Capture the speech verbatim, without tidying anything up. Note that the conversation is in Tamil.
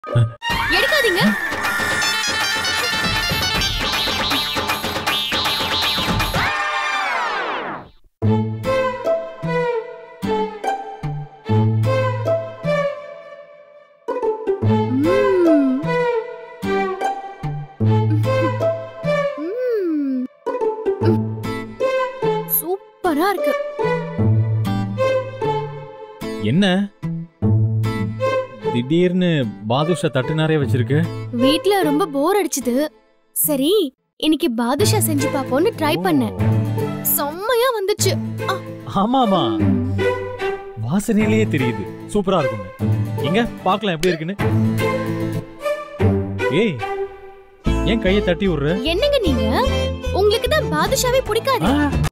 எடுக்காதீங்க. சூப்பரா இருக்கு. என்ன திடீர்னு பாதுஷா தட்டு நிறைய வச்சிருக்கு? வீட்ல ரொம்ப போர் அடிச்சுது. சரி இன்னைக்கு பாதுஷா செஞ்சு பாப்போம்னு ட்ரை பண்ணேன். செம்மையா வந்துச்சு. ஆமா ஆமா, வாசனையிலேயே தெரியுது சூப்பரா இருக்கும். எங்க பார்க்கலாம் எப்படி இருக்குன்னு. ஏய், ஏன் கையை தட்டி விடுற? என்னங்க நீங்க? உங்களுக்கு தான் பாதுஷாவே பிடிக்காது.